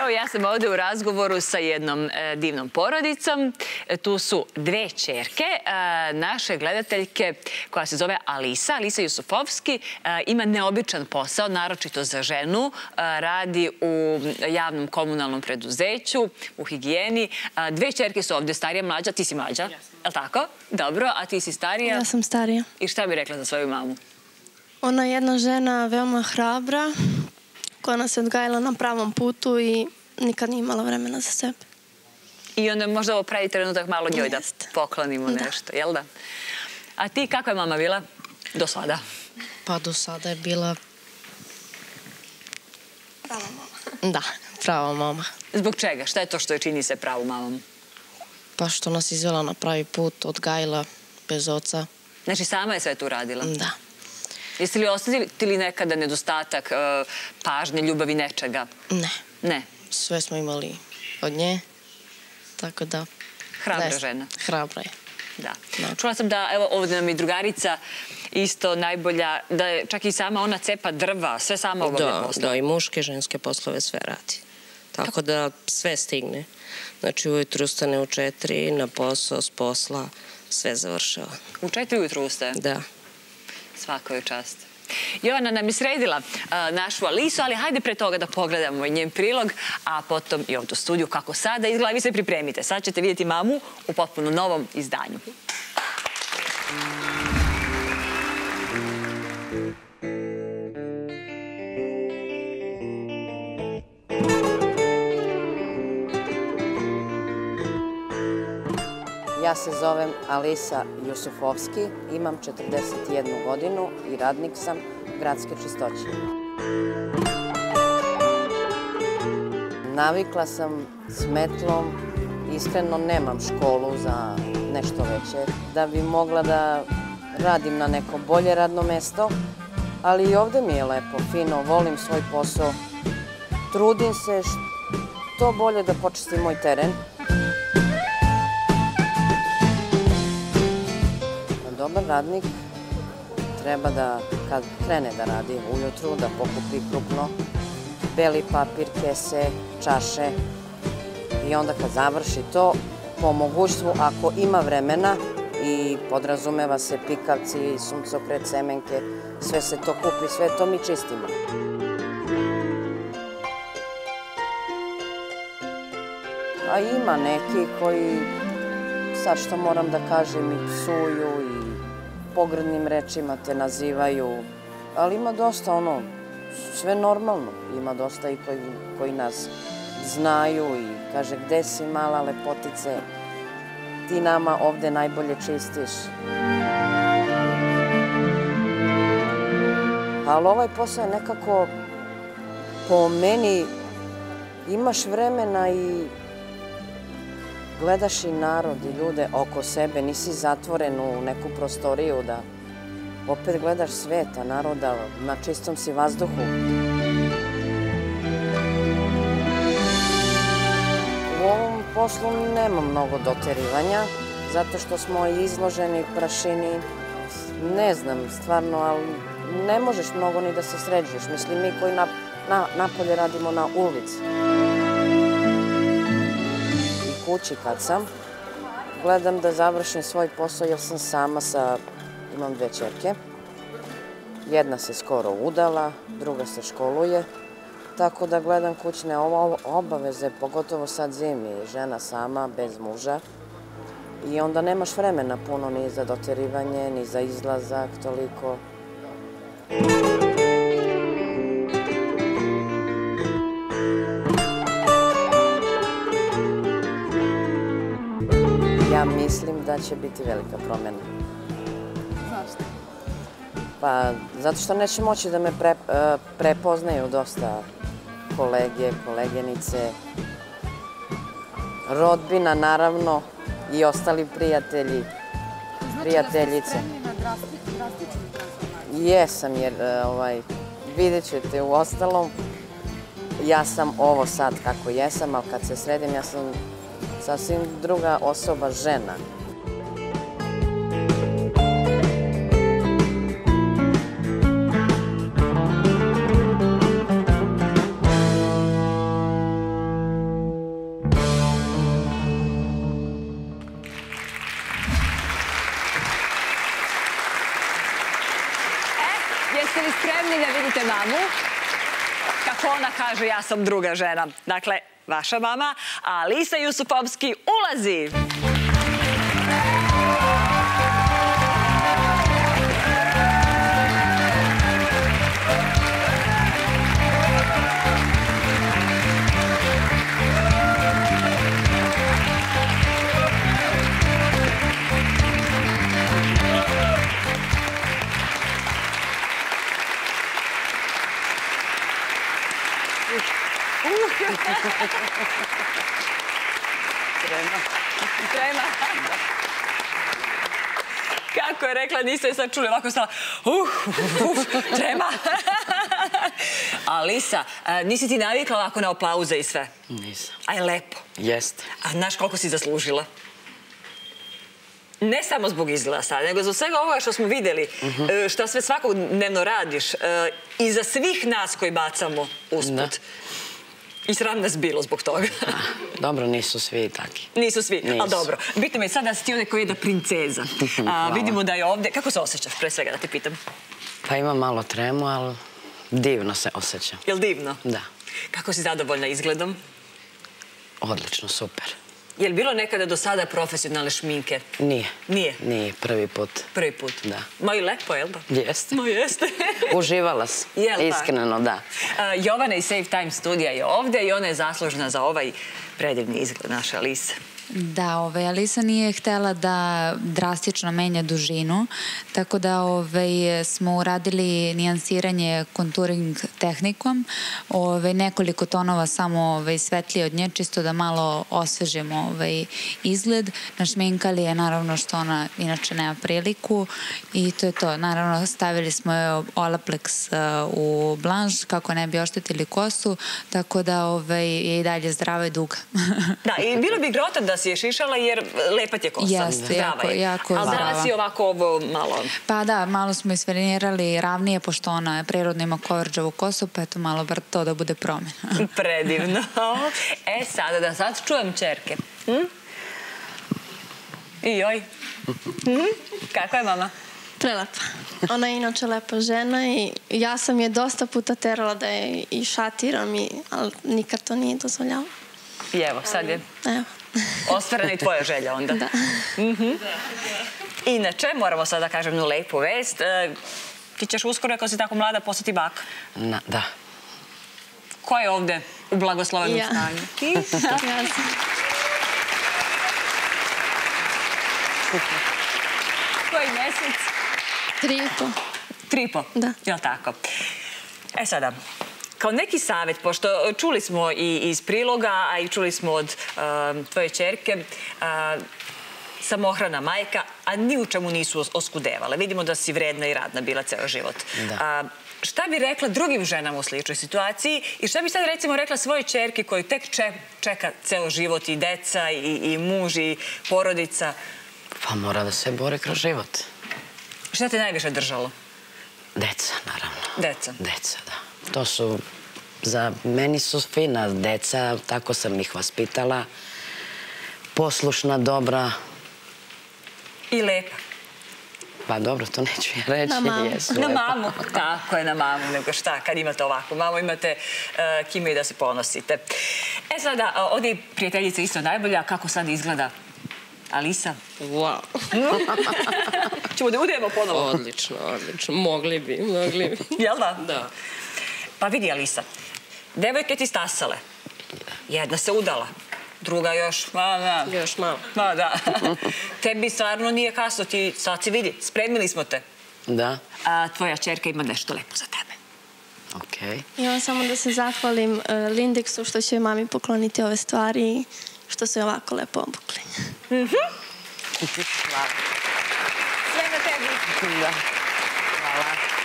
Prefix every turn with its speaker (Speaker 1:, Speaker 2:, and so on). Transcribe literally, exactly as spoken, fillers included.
Speaker 1: Evo, ja sam ovde u razgovoru sa jednom divnom porodicom. Tu su dve ćerke naše gledateljke koja se zove Alisa, Alisa Jusufovski. Ima neobičan posao, naročito za ženu. Radi u javnom komunalnom preduzeću, u higijeni. Dve ćerke su ovde, starija, mlađa. Ti si mlađa, je li tako? Dobro, a ti si starija?
Speaker 2: Ja sam starija.
Speaker 1: I šta bi rekla za svoju mamu?
Speaker 2: Ona je jedna žena veoma hrabra, koja nas je odgajala na pravom putu i nikad nije imala vremena za sebe.
Speaker 1: I onda možda ovo pravi trenutak malo njoj da poklonimo nešto, jel da? A ti, kakva je mama bila do sada?
Speaker 3: Pa do sada je bila...
Speaker 2: Prava mama.
Speaker 3: Da, prava mama.
Speaker 1: Zbog čega? Šta je to što je čini se pravu mamom?
Speaker 3: Pa što nas izvela na pravi put, odgajila bez oca.
Speaker 1: Znači, sama je sve tu radila?
Speaker 3: Da.
Speaker 1: Jeste li osetili nekada nedostatak pažnje, ljubavi, nečega?
Speaker 3: Ne.
Speaker 1: Ne?
Speaker 3: Sve smo imali od nje, tako da...
Speaker 1: Hrabra žena.
Speaker 3: Hrabra je.
Speaker 1: Da. Čula sam da, evo, ovdje nam i drugarica isto najbolja, da je čak i sama ona cepa drva, sve sama obavlja poslove.
Speaker 3: Da, i muške, ženske poslove sve radi. Tako da sve stigne. Znači, ujutru ustane u četiri, na posao, s posla, sve završava.
Speaker 1: U četiri ujutru ustaje?
Speaker 3: Da.
Speaker 1: Svaka je čast. Jovana nam je sredila našu Alisu, ali hajde pre toga da pogledamo njen prilog, a potom i ovdje u studiju kako sada izgleda. Vi se pripremite. Sad ćete vidjeti mamu u potpuno novom izdanju.
Speaker 4: Ja se zovem Alisa Jusufovski, imam četrdeset jednu godinu i radnik sam gradske čistoće. Navikla sam s metlom, iskreno nemam školu za nešto veće, da bi mogla da radim na neko bolje radno mesto, ali i ovde mi je lepo, fino, volim svoj posao, trudim se što bolje da počistim moj teren. Dobar radnik treba da, kad krene da radi ujutru, da pokupi krupno, beli papir, kese, čaše i onda kad završi to, po mogućstvu, ako ima vremena i podrazumeva se pikavci, suncokret, semenke, sve se to kupi, sve to mi čistimo. A ima neki koji, sad što moram da kažem, i psuju i pogrdnim rečima te nazivaju, ali ima dosta ono, sve normalno. Ima dosta i koji nas znaju i kaže gde si mala lepotice, ti nama ovde najbolje čistiš. Ali ovaj posao je nekako, po meni, imaš vremena i gledaš i narod i ljude oko sebe, nisi zatvoren u neku prostoriju da opet gledaš sveta, naroda, na čistom si vazduhu. U ovom poslu nema mnogo doterivanja, zato što smo izloženi prašini, ne znam stvarno, ali ne možeš mnogo ni da se sređuješ. Mislim, mi koji napolje radimo na ulici. Kući kad sam, gledam da završim svoj posao jer sam sama sa, imam dve ćerke. Jedna se skoro udala, druga se školuje, tako da gledam kućne obaveze, pogotovo sad zimi, žena sama, bez muža. I onda nemaš vremena puno ni za doterivanje, ni za izlazak, toliko. Ja mislim da će biti velika promjena.
Speaker 2: Zašto?
Speaker 4: Pa, zato što neće moći da me prepoznaju dosta kolege, kolegenice, rodbina, naravno, i ostali prijatelji, prijateljice.
Speaker 5: Znači da ste spremni na drastičnu transformaciju?
Speaker 4: Jesam, jer vidjet ćete u ostalom, ja sam ovo sad kako jesam, ali kad se sredim, ja sam sasvim druga osoba, žena.
Speaker 1: jeste li spremni da vidite mamu? Kako ona kaže, ja sam druga žena. Dakle, vaša mama, a Alisa Jusufovski ulazi.
Speaker 4: Trema.
Speaker 1: Trema. Kako je rekla, niste je sad čuli, ovako stala. Uh, uf, trema. Alisa, nisi ti navikla ovako na aplauze i sve?
Speaker 6: Nisam.
Speaker 1: A je lepo.
Speaker 6: Jeste.
Speaker 1: A znaš koliko si zaslužila? Ne samo zbog izgleda sad, nego zbog svega ovoga što smo videli, što sve svakodnevno radiš i za svih nas koji bacamo usput. I sram nas bilo zbog toga.
Speaker 6: Dobro, nisu svi taki.
Speaker 1: Nisu svi, ali dobro. Bitno mi je sad da si ti ovdje koji je da princeza. Vidimo da je ovdje... Kako se osjećaš, pre svega, da ti pitam?
Speaker 6: Pa ima malo tremu, ali divno se osjećam.
Speaker 1: Je li divno?
Speaker 6: Da.
Speaker 1: Kako si zadovoljna izgledom?
Speaker 6: Odlično, super.
Speaker 1: Je li bilo nekada do sada profesionalne šminke?
Speaker 6: Nije.
Speaker 1: Nije?
Speaker 6: Nije, prvi put.
Speaker 1: Prvi put?
Speaker 6: Da.
Speaker 1: Ma i lepo, jel da?
Speaker 6: Jeste.
Speaker 1: Ma jeste.
Speaker 6: Uživala sam. Iskreno, da.
Speaker 1: Jovana iz Save Time studija je ovdje i ona je zaslužna za ovaj predivni izgled naše Alise.
Speaker 7: Da, ovaj, Alisa nije htjela da drastično menja dužinu, tako da ovaj, smo uradili nijansiranje konturing tehnikom, ovaj, nekoliko tonova samo ovaj, svetlije od nje, čisto da malo osvežimo ovaj, izgled. Našminkali je naravno što ona inače nema priliku i to je to. Naravno stavili smo je Olaplex uh, u blanš kako ne bi oštetili kosu, tako da ovaj, je i dalje zdrava i duga.
Speaker 1: Da, i bilo bi grota da si je šišala jer lepa ti je kosa.
Speaker 7: Jeste, jako, jako zdrava.
Speaker 1: Ali danas si ovako ovo malo...
Speaker 7: Pa da, malo smo isfrenirali ravnije, pošto ona prirodno ima kovrđavu kosu, pa eto malo bar to da bude promjena.
Speaker 1: Predivno. E sada da sad čujem čerke. I joj. Kako je mama?
Speaker 2: Prelepa. Ona je inače lepa žena i ja sam je dosta puta terala da je i šatiram, ali nikad to nije dozvoljala.
Speaker 1: I evo, sad je...
Speaker 2: Evo.
Speaker 1: Ostvarena i tvoja želja onda.
Speaker 2: Da.
Speaker 1: Inače, moramo sad da kažem jednu lepu vest. Ti ćeš uskoro, ako si tako mlada, postati baka.
Speaker 6: Da.
Speaker 1: Ko je ovde u blagoslovenom
Speaker 2: Ja.
Speaker 1: stanju? Ti?
Speaker 2: Ja sam.
Speaker 1: Koji mesec?
Speaker 2: Tri i po.
Speaker 1: Tri i po?
Speaker 2: Da.
Speaker 1: Jel' tako? E sada, kao neki savjet, pošto čuli smo i iz priloga, a i čuli smo od tvoje ćerke, samohrana majka, a ni u čemu nisu oskudevale. Vidimo da si vredna i radna bila ceo život. Šta bi rekla drugim ženama u sličnoj situaciji i šta bi sad recimo rekla svojoj ćerki koju tek čeka ceo život i deca i muž i porodica?
Speaker 6: Pa mora da se bori kroz život.
Speaker 1: Šta te najviše držalo?
Speaker 6: Deca, naravno.
Speaker 1: Deca?
Speaker 6: Deca, da. To su, za meni su fina deca, tako sam ih vaspitala. Poslušna, dobra.
Speaker 1: I lepa.
Speaker 6: Pa dobro, to neću ja reći.
Speaker 2: Na mamu.
Speaker 1: Na mamu, tako je, na mamu, nego šta, kad imate ovako mamu, imate kime i da se ponosite. E sada, ovdje prijateljica isto najbolja, kako sad izgleda Alisa?
Speaker 3: Wow.
Speaker 1: Ćemo da udijemo ponovo?
Speaker 3: Odlično, odlično. Mogli bi, mogli bi.
Speaker 1: Jel da?
Speaker 3: Da.
Speaker 1: Pa vidi, Alisa, devojke ti stasale. Jedna se udala, druga još, ma da.
Speaker 3: Još malo.
Speaker 1: Ma da. Tebi stvarno nije kasno, ti sad si vidi, spremili smo te.
Speaker 6: Da.
Speaker 1: A tvoja ćerka ima nešto lepo za tebe.
Speaker 6: Okej.
Speaker 2: Imam samo da se zahvalim Lindexu što će mami pokloniti ove stvari i što su je ovako lepo obukli.
Speaker 1: Hvala. Sve na tebi.
Speaker 6: Da.
Speaker 1: Hvala.